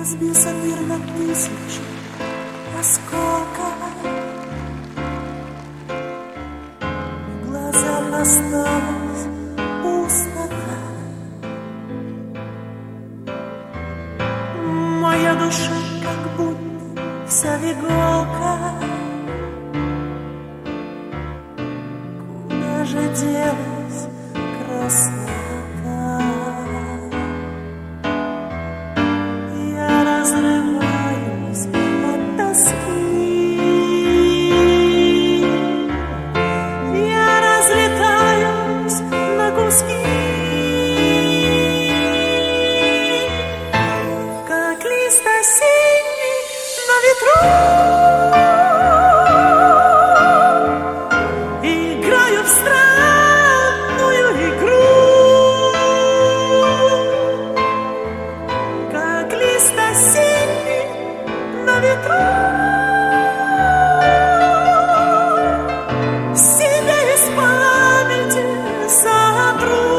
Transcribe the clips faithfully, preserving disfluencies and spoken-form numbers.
разбился мир на тысячи осколков. В глазах осталась пустота. Моя душа как будто вся в иголках. Куда же делась красота? Разрываюсь от тоски, я разлетаюсь на куски, как лист осенний на ветру. Играю в странную игру, как лист осенний на ветру. Себя из памяти сотру.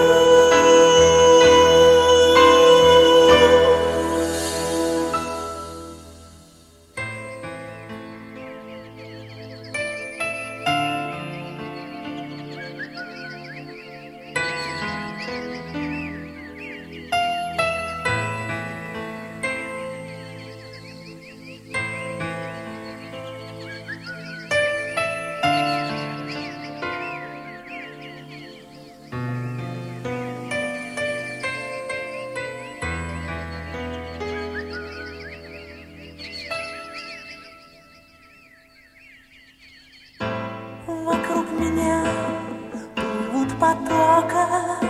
Вокруг меня плывут потока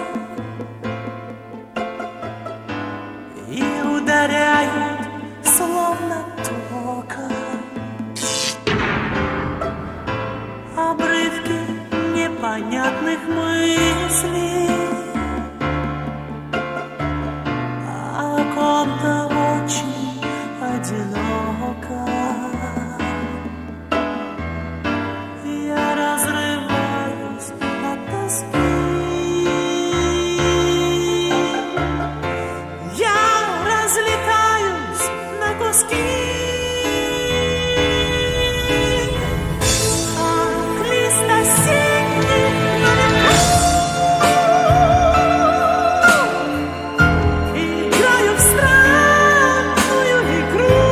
и ударяют словно током обрывки непонятных мыслей о ком-то очень одиноко. Разрываюсь от тоски, я разлетаюсь на куски, как лист осенний на ветру. Играю в странную игру,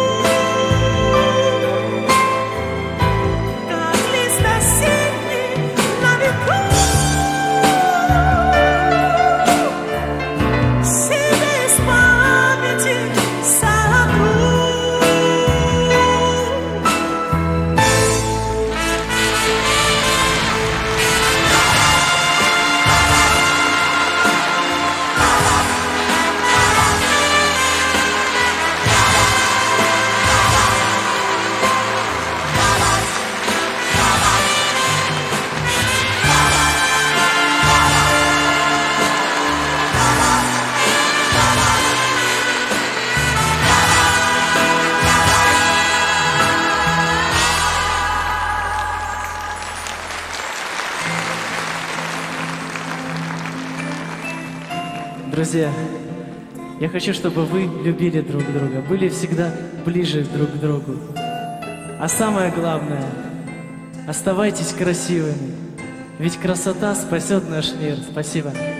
Друзья, я хочу, чтобы вы любили друг друга, были всегда ближе друг к другу. А самое главное, оставайтесь красивыми, ведь красота спасет наш мир. Спасибо.